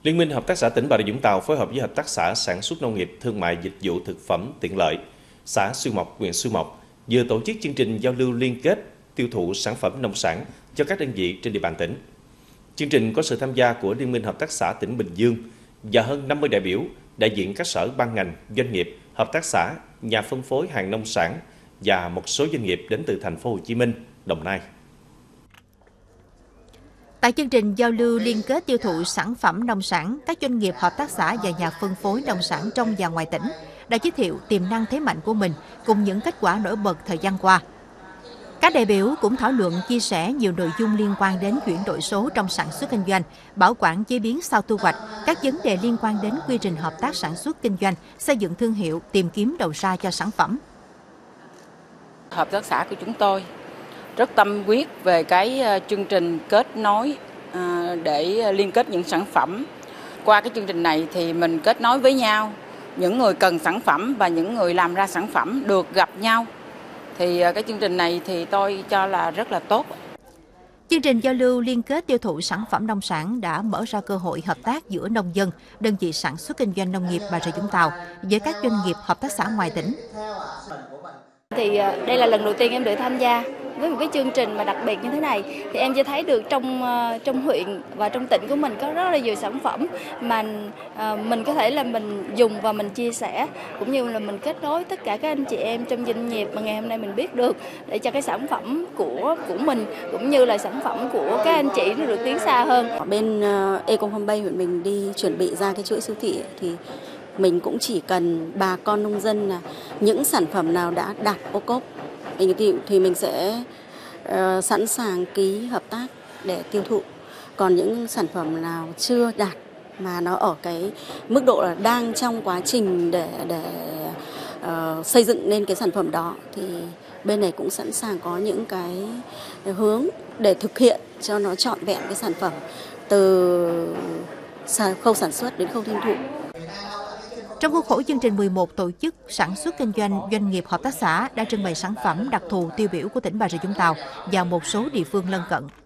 Liên minh Hợp tác xã tỉnh Bà Rịa Vũng Tàu phối hợp với Hợp tác xã Sản xuất Nông nghiệp Thương mại Dịch vụ Thực phẩm Tiện lợi, xã Xuyên Mộc, huyện Xuyên Mộc vừa tổ chức chương trình giao lưu liên kết tiêu thụ sản phẩm nông sản cho các đơn vị trên địa bàn tỉnh. Chương trình có sự tham gia của Liên minh Hợp tác xã tỉnh Bình Dương và hơn 50 đại biểu, đại diện các sở ban ngành, doanh nghiệp, hợp tác xã, nhà phân phối hàng nông sản và một số doanh nghiệp đến từ thành phố Hồ Chí Minh, Đồng Nai. Tại chương trình giao lưu liên kết tiêu thụ sản phẩm nông sản, các doanh nghiệp, hợp tác xã và nhà phân phối nông sản trong và ngoài tỉnh đã giới thiệu tiềm năng thế mạnh của mình cùng những kết quả nổi bật thời gian qua. Các đại biểu cũng thảo luận chia sẻ nhiều nội dung liên quan đến chuyển đổi số trong sản xuất kinh doanh, bảo quản chế biến sau thu hoạch, các vấn đề liên quan đến quy trình hợp tác sản xuất kinh doanh, xây dựng thương hiệu, tìm kiếm đầu ra cho sản phẩm. Hợp tác xã của chúng tôi rất tâm huyết về cái chương trình kết nối để liên kết những sản phẩm. Qua cái chương trình này thì mình kết nối với nhau, những người cần sản phẩm và những người làm ra sản phẩm được gặp nhau. Thì cái chương trình này thì tôi cho là rất là tốt. Chương trình giao lưu liên kết tiêu thụ sản phẩm nông sản đã mở ra cơ hội hợp tác giữa nông dân, đơn vị sản xuất kinh doanh nông nghiệp Bà Rịa Vũng Tàu với các doanh nghiệp, hợp tác xã ngoài tỉnh. Thì đây là lần đầu tiên em được tham gia với một cái chương trình mà đặc biệt như thế này, thì em chỉ thấy được trong huyện và trong tỉnh của mình có rất là nhiều sản phẩm mà mình có thể là mình dùng và mình chia sẻ, cũng như là mình kết nối tất cả các anh chị em trong doanh nghiệp mà ngày hôm nay mình biết được, để cho cái sản phẩm của mình cũng như là sản phẩm của các anh chị nó được tiến xa hơn. Ở bên Ecom Homebay huyện mình đi chuẩn bị ra cái chuỗi siêu thị thì mình cũng chỉ cần bà con nông dân là những sản phẩm nào đã đạt ô cốp thì mình sẽ sẵn sàng ký hợp tác để tiêu thụ. Còn những sản phẩm nào chưa đạt mà nó ở cái mức độ là đang trong quá trình để xây dựng nên cái sản phẩm đó thì bên này cũng sẵn sàng có những cái hướng để thực hiện cho nó trọn vẹn cái sản phẩm từ khâu sản xuất đến khâu tiêu thụ. Trong khuôn khổ chương trình 11, tổ chức sản xuất kinh doanh, doanh nghiệp, hợp tác xã đã trưng bày sản phẩm đặc thù tiêu biểu của tỉnh Bà Rịa Vũng Tàu và một số địa phương lân cận.